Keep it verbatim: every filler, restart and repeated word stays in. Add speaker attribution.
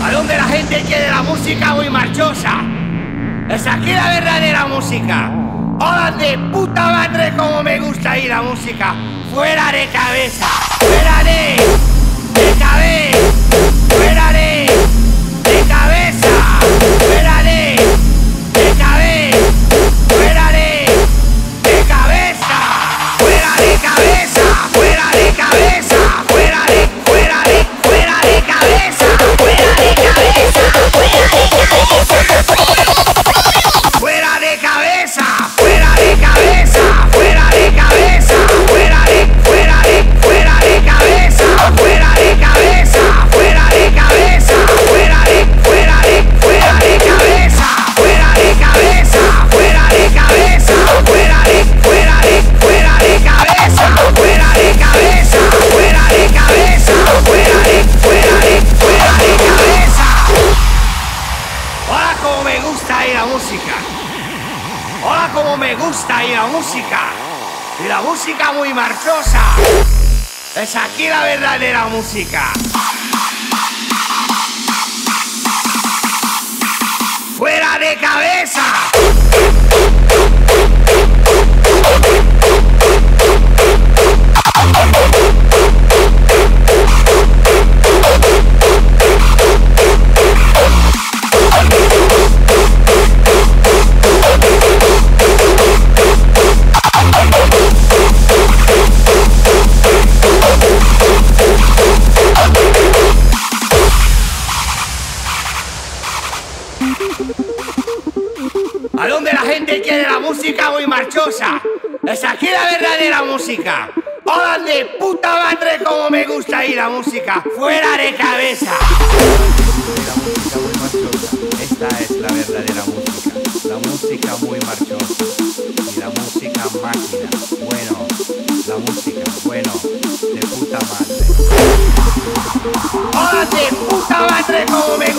Speaker 1: A donde la gente quiere la música muy marchosa. Es aquí la verdadera música. Hola de puta madre como me gusta ir la música. Fuera de cabeza. Fuera de, de cabeza. Fuera de, de cabeza. Fuera de, de cabeza. Fuera de, de cabeza. Fuera de cabeza. Fuera de cabeza. Fuera de, fuera de, fuera de cabeza. Fuera de cabeza. Fuera de cabeza. Fuera de cabeza. Fuera de cabeza. Fuera de cabeza. Fuera de, fuera de, fuera de cabeza. Fuera de cabeza. Fuera de cabeza. Fuera de, fuera de, fuera de cabeza. Fuera de cabeza. Fuera de cabeza. Fuera de, fuera de, fuera de cabeza. Fuera de cabeza. Fuera de cabeza. Fuera de, fuera de, fuera de cabeza. Hola como me gusta ir la música. Hola como me gusta ir la música. Y la música muy marchosa. Es aquí la verdadera música. Fuera de cabeza. A donde la gente quiere la música muy marchosa. Es aquí la verdadera música. Hola de puta madre como me gusta ir la música. Fuera de cabeza.
Speaker 2: La música muy marchosa. Esta es la verdadera música. La música muy marchosa. Y la música máquina. Bueno, la música, bueno, de puta madre.
Speaker 1: Hola de puta madre como me